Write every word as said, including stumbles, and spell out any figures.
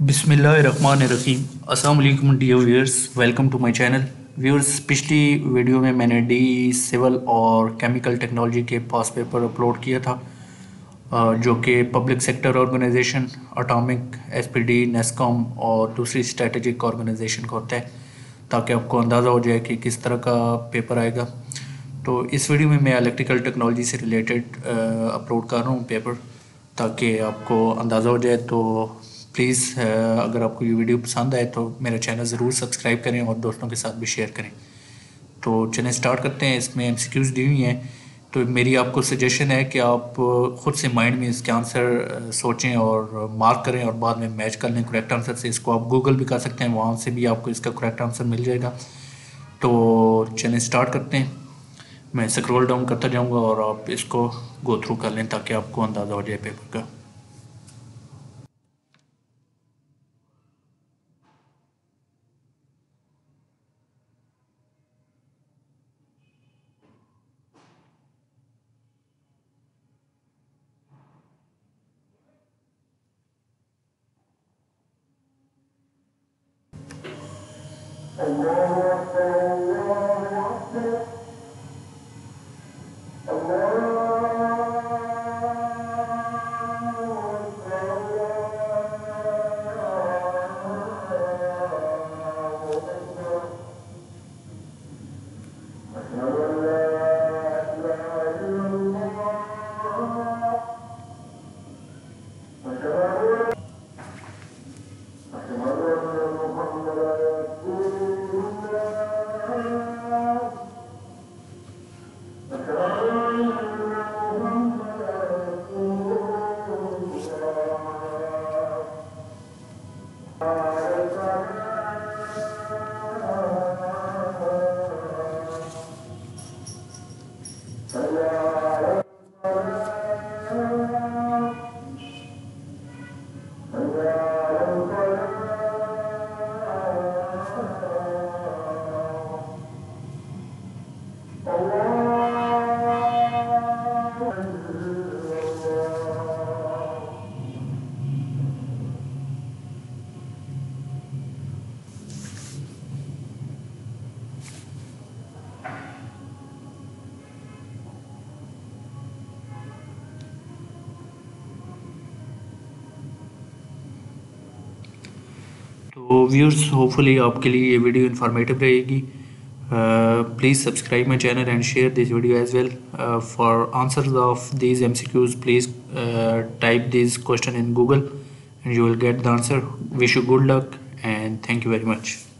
बिस्मिल्लाहिर्रहमानिर्रहीम। अस्सलाम वालेकुम dear viewers, welcome to my channel. Viewers, पिछली वीडियो में मैंने डी सिविल और केमिकल टेक्नोलॉजी के पास पेपर अपलोड किया था, जो कि public sector organization, atomic, SPD, NESCOM और दूसरी स्ट्रेटेजिक ऑर्गेनाइजेशन का होता है, ताकि आपको अंदाज़ा हो जाए कि किस तरह का पेपर आएगा। तो इस वीडियो में मैं इलेक्ट्रिकल टेक्नोलॉजी से रिलेटेड अपलोड कर रहा हूँ पेपर, ताकि आपको अंदाज़ा हो जाए। तो प्लीज़ अगर आपको ये वीडियो पसंद आए तो मेरा चैनल ज़रूर सब्सक्राइब करें और दोस्तों के साथ भी शेयर करें। तो चलें स्टार्ट करते हैं। इसमें एमसीक्यूज़ दी हुई हैं, तो मेरी आपको सजेशन है कि आप ख़ुद से माइंड में इसके आंसर सोचें और मार्क करें और बाद में मैच कर लें करेक्ट आंसर से। इसको आप गूगल भी कर सकते हैं, वहाँ से भी आपको इसका करेक्ट आंसर मिल जाएगा। तो चलें स्टार्ट करते हैं। मैं स्क्रॉल डाउन करता जाऊँगा और आप इसको गो थ्रू कर लें ताकि आपको अंदाज़ा हो जाए पेपर का। तो व्यूअर्स, होपफुली आपके लिए ये वीडियो इन्फॉर्मेटिव रहेगी। Please subscribe my channel and share this video as well. For answers of these M C Qs, please uh, type this question in Google and you will get the answer. Wish you good luck and thank you very much.